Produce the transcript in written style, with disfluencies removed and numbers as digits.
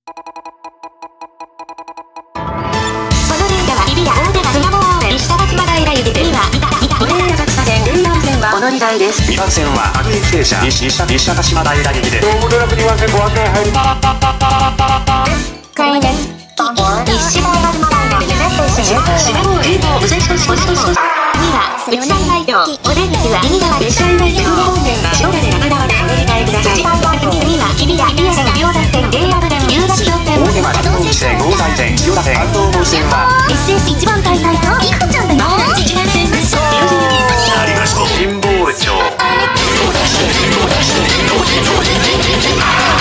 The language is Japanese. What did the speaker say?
日比谷大手が船坊園石田島平行きで2は小田原浅草線4番線はお乗り換えです。 2番線は各駅停車西田島平行きで東武ドラ2番線ご案内入ります。 開園です。西大丸の前の夢ステーション品坊武蔵小2は内山街道お出口は右側です。内山方面は白金山川でお乗り換えください。2は日比谷線千代田線芸宿線有楽町線大手町道線大台線千代田線関東線は SS 一番大隊といくちゃんだよ。一番線です。 ありましょう神保町